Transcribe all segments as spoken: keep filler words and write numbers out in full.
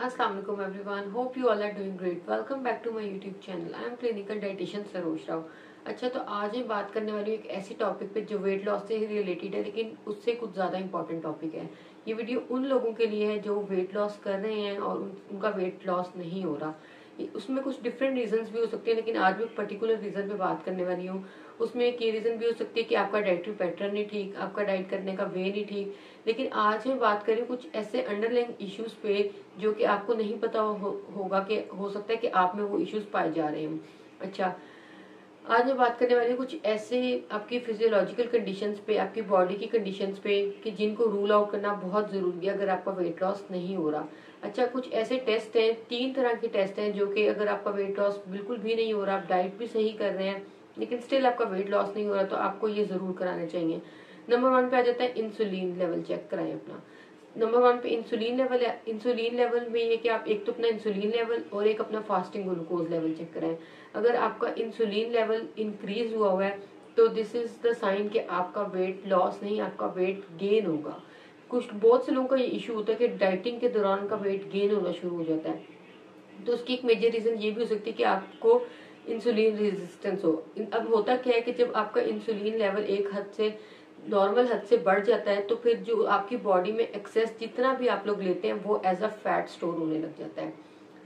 Assalamu alaikum everyone. Hope you all are doing great. Welcome back to my YouTube channel. I am clinical dietitian Saroj Rao. अच्छा, तो आज मैं बात करने वाली हूँ एक ऐसी टॉपिक पे जो वेट लॉस से ही रिलेटेड है, लेकिन उससे कुछ ज़्यादा इंपॉर्टेंट टॉपिक है. ये वीडियो उन लोगों के लिए है जो वेट लॉस कर रहे हैं और उन, उनका वेट लॉस नहीं हो रहा. उसमें कुछ डिफरेंट रीजंस भी हो सकते हैं, लेकिन आज मैं पर्टिकुलर रीजन पे बात करने वाली हूँ. उसमें एक ये रीजन भी हो सकती है कि आपका डाइटरी पैटर्न नहीं ठीक, आपका डाइट करने का वे नहीं ठीक. लेकिन आज मैं बात करें कुछ ऐसे अंडरलाइंग इश्यूज पे जो कि आपको नहीं पता हो, होगा कि हो सकता है कि आप में वो इश्यूज पाए जा रहे हैं. अच्छा, आज मैं बात करने वाली हूँ कुछ ऐसे आपकी फिजियोलॉजिकल कंडीशंस पे, आपकी बॉडी की कंडीशंस पे कि जिनको रूल आउट करना बहुत जरूरी है अगर आपका वेट लॉस नहीं हो रहा. अच्छा, कुछ ऐसे टेस्ट हैं, तीन तरह के टेस्ट हैं जो कि अगर आपका वेट लॉस बिल्कुल भी नहीं हो रहा, आप डाइट भी सही कर रहे हैं लेकिन स्टिल आपका वेट लॉस नहीं हो रहा, तो आपको ये जरूर कराने चाहिए. नंबर वन पे आ जाता है इंसुलिन लेवल चेक कराएं अपना. नंबर वन पे इंसुलिन लेवल है. इंसुलिन लेवल में ये कि आप एक तो अपना इंसुलिन लेवल और एक अपना फास्टिंग ग्लूकोज लेवल चेक कराएं. अगर आपका इंसुलिन लेवल इंक्रीज हुआ हुआ है तो दिस इज द साइन कि आपका वेट लॉस नहीं, आपका वेट गेन होगा. कुछ बहुत से लोगों का ये इशू होता है कि डाइटिंग के दौरान उनका वेट गेन होना शुरू हो जाता है. तो उसकी एक मेजर रीजन ये भी हो सकती है कि आपको इंसुलिन रेजिस्टेंस हो. अब होता क्या है कि जब आपका इंसुलिन लेवल एक हद से नॉर्मल हद से बढ़ जाता है तो फिर जो आपकी बॉडी में एक्सेस जितना भी आप लोग लेते हैं वो एज अ फैट स्टोर होने लग जाता है.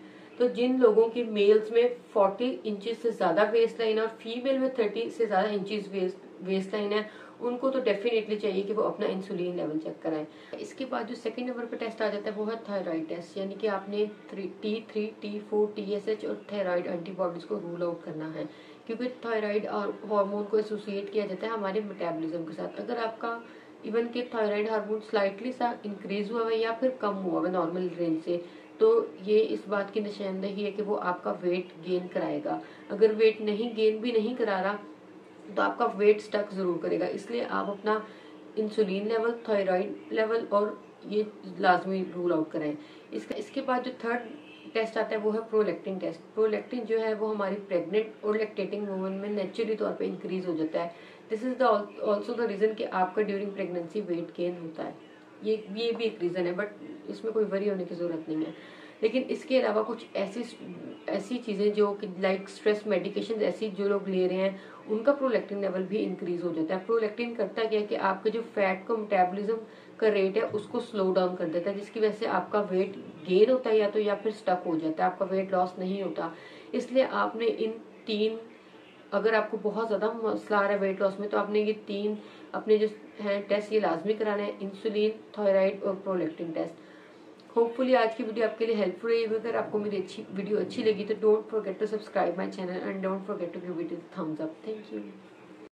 तो जिन लोगों की मेल्स में चालीस इंचेस से ज्यादा वेस्ट लाइन है और फीमेल में तीस से ज्यादा इंचेस वेस्ट वेस्ट लाइन है, उनको तो डेफिनेटली चाहिए कि वो अपना इंसुलिन लेवल चेक कराएं. इसके बाद जो सेकंड नंबर पे टेस्ट आ जाता है वो है थायराइड टेस्ट, यानी कि आपने T three T four T S H और थायराइड एंटीबॉडीज को रूल आउट करना है, क्योंकि थायराइड और हार्मोन को एसोसिएट किया जाता है हमारे मेटाबॉलिज्म के साथ. अगर आपका इवन के थायराइड हार्मोन स्लाइटली सा इंक्रीज हुआ है या फिर कम हुआ है नॉर्मल रेंज से, तो ये इस बात की निशानदेही है कि वो आपका वेट गेन कराएगा. अगर वेट नहीं गेन भी नहीं करा रहा तो आपका वेट स्टक जरूर करेगा. इसलिए आप अपना इंसुलिन लेवल, थायराइड लेवल और ये लाजमी रूल आउट करें. इसका इसके बाद जो थर्ड टेस्ट आता है वो है प्रोलैक्टिन टेस्ट. प्रोलैक्टिन जो है वो हमारी प्रेग्नेंट और लैक्टेटिंग वुमन में नेचुरली तौर पे इंक्रीज हो जाता है. This is the also the reason कि आपका ड्यूरिंग प्रेगनेंसी वेट गेन होता है. ये ये भी एक रीजन है, बट इसमें कोई वरी होने की जरूरत नहीं है. लेकिन इसके अलावा कुछ ऐसी ऐसी चीजें जो कि लाइक स्ट्रेस मेडिकेशन ऐसी जो लोग ले रहे हैं उनका प्रोलैक्टिन लेवल भी इंक्रीज हो जाता है. प्रोलैक्टिन करता क्या है कि आपके जो फैट का मेटाबॉलिज्म का रेट है उसको स्लो डाउन कर देता है, जिसकी वजह से आपका वेट गेन होता है या तो या फिर स्टक हो जाता है, आपका वेट लॉस नहीं होता. इसलिए आपने इन तीन, अगर आपको बहुत ज्यादा मसला आ रहा है वेट लॉस में, तो आपने ये तीन अपने जो है टेस्ट ये लाजमी कराना है, इंसुलिन, थायराइड और प्रोलैक्टिन टेस्ट. होपफुली आज की वीडियो आपके लिए हेल्पफुल रही. अगर आपको मेरी अच्छी वीडियो अच्छी लगी तो don't forget to subscribe my channel and don't forget to give it a thumbs up. Thank you.